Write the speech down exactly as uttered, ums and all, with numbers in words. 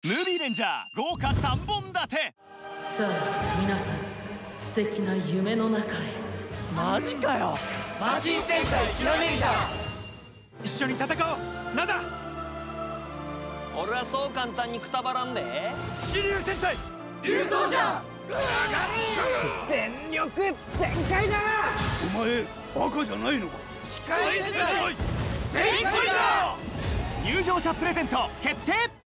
ムービーレンジャー豪華さんぼん立て。 さあ皆さん、素敵な夢の中へ。 マジかよ。マシン戦隊キラメイジャー、 一緒に戦おう。なんだ。 俺はそう簡単にくたばらんで。 支流戦隊竜走者、 全力全開だ。 お前バカじゃないのか。 機械戦隊全開だ。入場者プレゼント決定。